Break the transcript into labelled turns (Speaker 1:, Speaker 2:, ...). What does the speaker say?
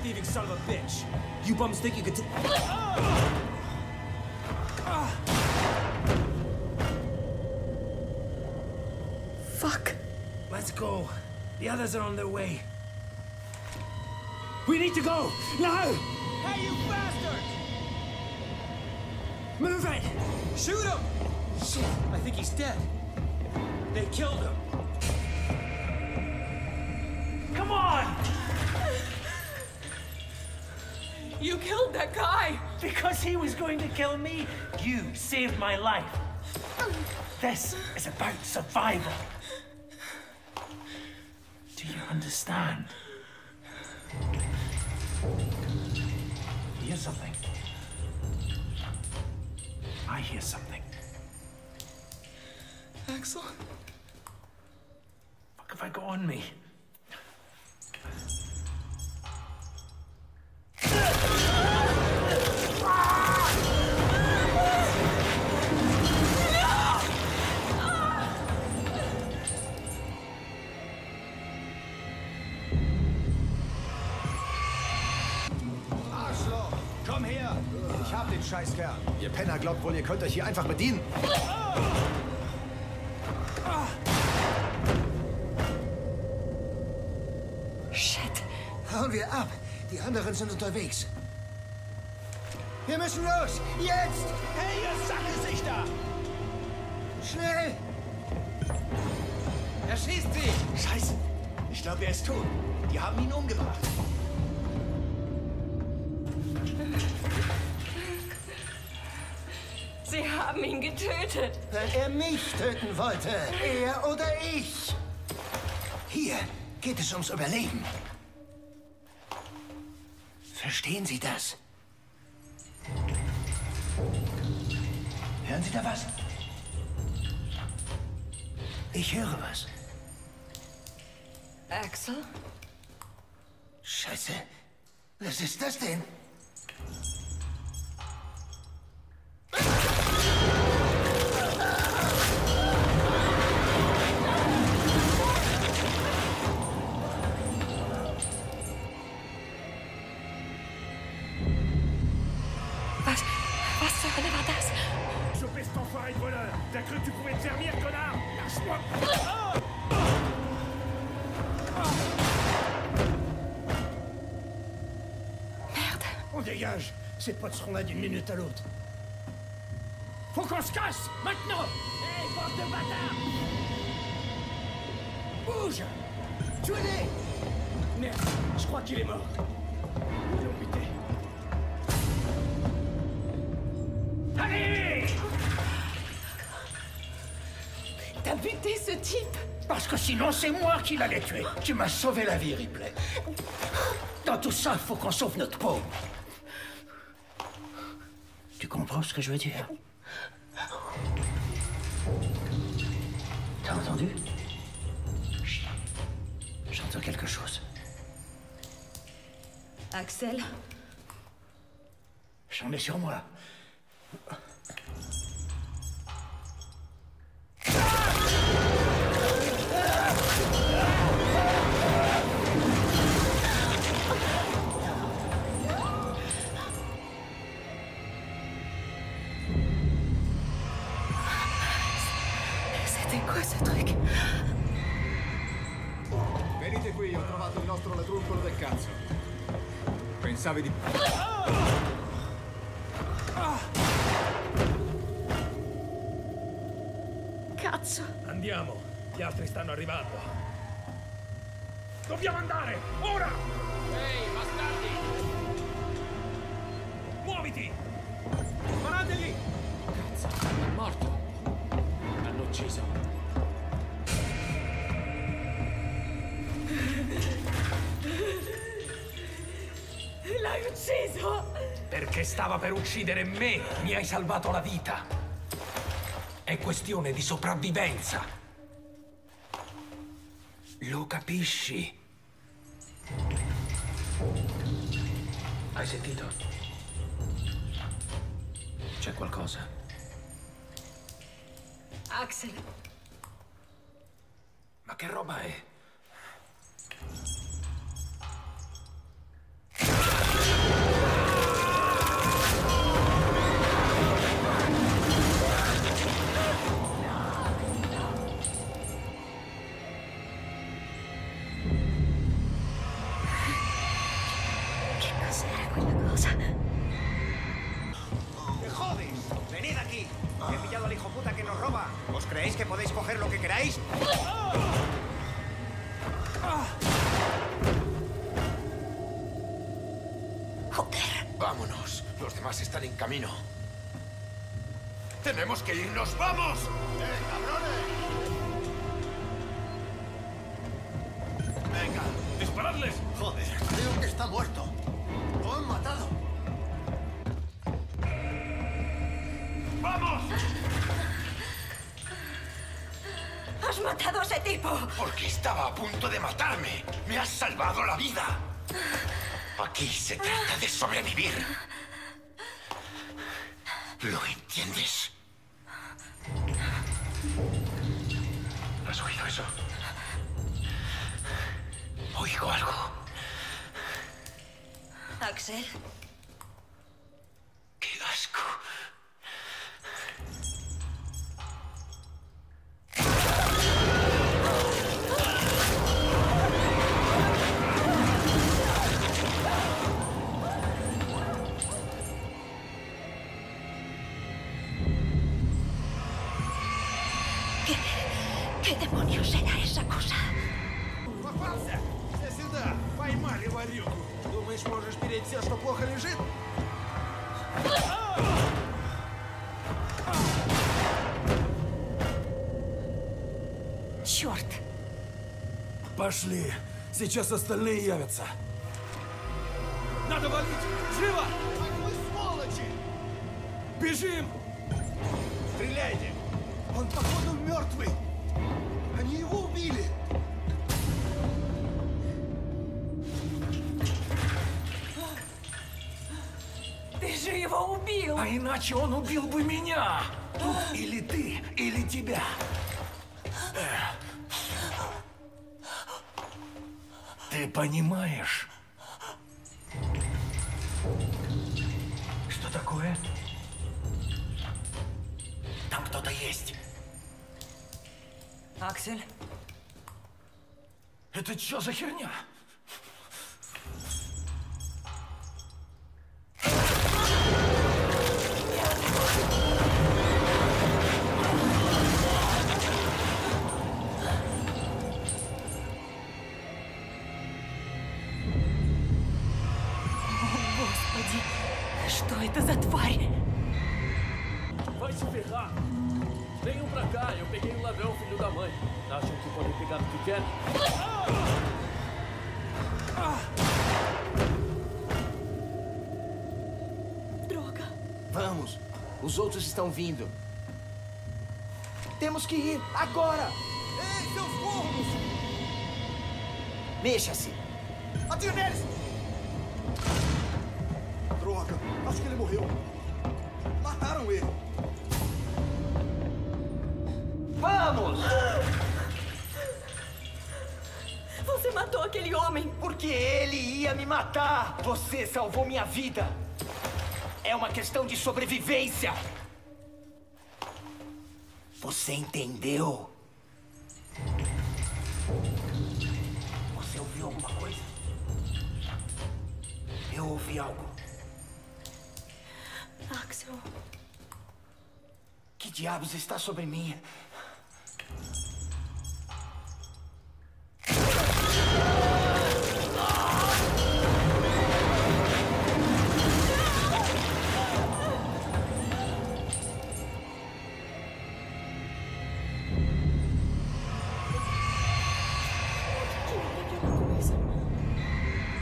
Speaker 1: thieving son of a bitch. You bums think you could
Speaker 2: Fuck.
Speaker 1: Let's go. The others are on their way. We need to go! Now!
Speaker 3: Hey, you bastard!
Speaker 1: Move it!
Speaker 3: Shoot him!
Speaker 1: Shit, I think he's dead. They killed him. Come on!
Speaker 2: You killed that guy!
Speaker 4: Because he was going to kill me, you saved my life. This is about survival. Do you understand? Hear something? I hear something.
Speaker 2: Axel?
Speaker 4: Fuck have I got on me?
Speaker 5: Arschloch! Komm her! Ich hab den Scheißkerl. Ihr Penner glaubt wohl, ihr könnt euch hier einfach bedienen.
Speaker 2: Shit.
Speaker 5: Hauen wir ab. Die anderen sind unterwegs. Wir müssen los! Jetzt!
Speaker 3: Hey, ihr Sackgesichter!
Speaker 5: Schnell!
Speaker 3: Er schießt sie!
Speaker 5: Scheiße! Ich glaube, er ist tot. Die haben ihn umgebracht.
Speaker 2: Sie haben ihn getötet.
Speaker 5: Weil er mich töten wollte. Er oder ich. Hier geht es ums Überleben. Verstehen Sie das? Hören Sie da was? Ich höre was.
Speaker 2: Axel?
Speaker 5: Scheiße. Was ist das denn?
Speaker 2: Was zur Hölle war das?
Speaker 4: Chopez cet enfoiré de voleur! T'as cru que tu pouvais te servir, connard? Lâche-moi!
Speaker 2: Merde.
Speaker 4: On dégage! Ces potes seront là d'une minute à l'autre. Faut qu'on se casse! Maintenant! Hé, bande de bâtards! Bouge! Tuez-les! Merde, je crois qu'il est mort. Ils l'ont buté. Allez!
Speaker 2: T'as buté ce type?
Speaker 4: Parce que sinon, c'est moi qui l'allais tuer. Tu m'as sauvé la vie, Ripley. Dans tout ça, il faut qu'on sauve notre peau. Tu comprends ce que je veux dire? T'as entendu? Chut. J'entends quelque chose.
Speaker 2: Axel?
Speaker 4: J'en ai sur moi.
Speaker 2: C'était quoi ce truc?
Speaker 5: Venite qui, ho trovato il nostro latruncolo del cazzo. Pensavi di...
Speaker 2: Cazzo!
Speaker 4: Andiamo, gli altri stanno arrivando. Dobbiamo andare, ora!
Speaker 3: Ehi, bastardi!
Speaker 4: Muoviti!
Speaker 3: Sparateli! Cazzo, è morto! L'hanno ucciso.
Speaker 2: L'hai ucciso!
Speaker 4: Perché stava per uccidere me, mi hai salvato la vita. È questione di sopravvivenza. Lo capisci? Hai sentito? C'è qualcosa?
Speaker 2: Axel.
Speaker 4: Ma che roba è?
Speaker 2: buena cosa.
Speaker 6: ¡Me jodes! ¡Venid aquí! He pillado al hijo puta que nos roba. ¿Os creéis que podéis coger lo que queráis?
Speaker 2: Joder.
Speaker 7: Vámonos. Los demás están en camino. ¡Tenemos que irnos! ¡Vamos!
Speaker 5: cabrones!
Speaker 7: ¡Venga!
Speaker 3: ¡Disparadles!
Speaker 5: Joder, creo que está muerto. Lo han matado.
Speaker 7: ¡Vamos!
Speaker 2: Has matado a ese tipo.
Speaker 7: Porque estaba a punto de matarme. ¡Me has salvado la vida! Aquí se trata de sobrevivir. ¿Lo entiendes? ¿Has oído eso? Oigo algo.
Speaker 2: Axel.
Speaker 7: ¡Qué asco!
Speaker 2: ¿Qué demonios era esa cosa?
Speaker 1: Попался! Все сюда! Поймали ворюгу! Думаешь, можешь переть все, что плохо лежит?
Speaker 2: Черт!
Speaker 1: Пошли! Сейчас остальные явятся. Надо валить! Живо!
Speaker 5: ¡Ах вы сволочи!
Speaker 1: Бежим!
Speaker 5: Стреляйте! Он, походу, мертвый! Они его убили!
Speaker 2: Ты же его убил!
Speaker 4: А иначе он убил бы меня. Тут или ты, или тебя. Ты понимаешь? Что такое? Там кто-то есть.
Speaker 2: Аксель?
Speaker 4: Это что за херня?
Speaker 2: Господи, что это за тварь?
Speaker 3: Vai se ferrar! Venham pra cá, eu peguei o ladrão, filho da mãe. Acham que podem pegar o que querem?
Speaker 2: Droga.
Speaker 1: Vamos! Os outros estão vindo. Temos que ir agora!
Speaker 5: Ei, seus burros!
Speaker 1: Mexa-se!
Speaker 5: Atire neles! Droga, acho que ele morreu. Mataram ele.
Speaker 1: Vamos!
Speaker 2: Você matou aquele homem.
Speaker 1: Porque ele ia me matar! Você salvou minha vida! É uma questão de sobrevivência! Você entendeu? Você ouviu alguma coisa? Eu ouvi algo.
Speaker 2: Axel.
Speaker 1: Que diabos está sobre mim?